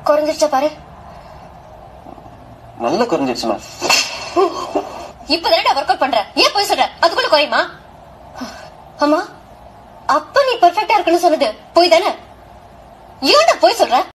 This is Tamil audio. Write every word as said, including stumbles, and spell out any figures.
குறைஞ்சிருச்சா பாரு. நல்லா குறைஞ்சிருச்சுமா. இப்பதானே ஒர்க் அவுட் பண்ற, ஏன் போய் சொல்ற? அதுக்குள்ள குறையுமா? அம்மா, அப்ப நீ பெர்ஃபெக்ட்டா இருக்குன்னு சொன்னது போய் தானே? ஏன்டா போய் சொல்ற?